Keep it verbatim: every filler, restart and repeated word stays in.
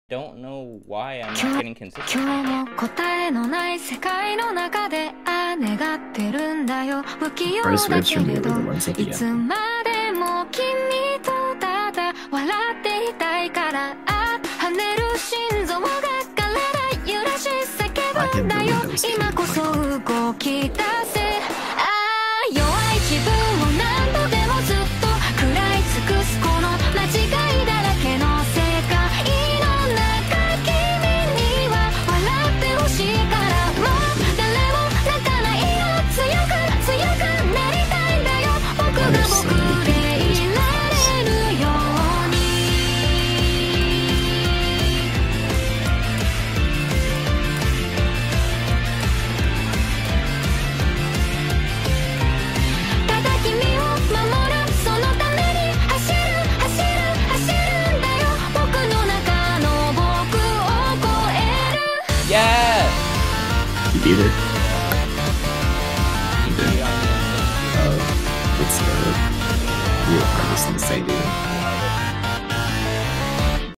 don't know why I'm not getting consistent. 今日も答えのない世界の中であ願ってるんだよ不器用だけれどいつまでも君とただ笑っていたいからあ跳ねる心臓が体揺らし叫ぶんだよ今こそ動き出せああ弱い自分を何度でもずっと食らい尽くすこの間違いだらけの世界の中君には笑ってほしいからもう誰も泣かないよ強く強くなりたいんだよ僕が僕でいられるようにただ君を守るそのために走る走る走るんだよ僕の中の僕を超える Yes! You beat it. You did. Uh, it's the real hardest thing to say, dude.